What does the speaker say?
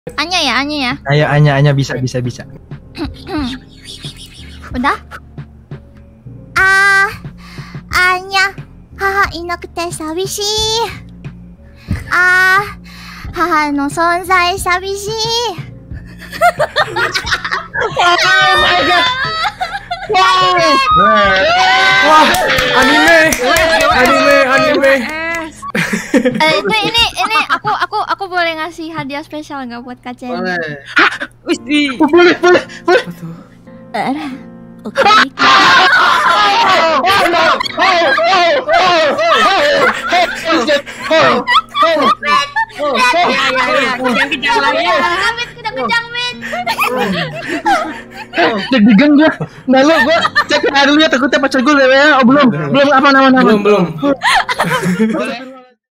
Anya ya. Ayo Anya bisa. Udah? Anya. Haha inakute sabishii. Haha no sonzai sabishii. Oh my god. Wah, anime. Ini aku boleh ngasih hadiah spesial nggak buat Kak Chen? Boleh. Boleh. Oke. Kejang, Win. Deg-degan gua. Nah lu gua cek dulu ya takutnya pacar gua ya. Oh belum apa nama. Belum.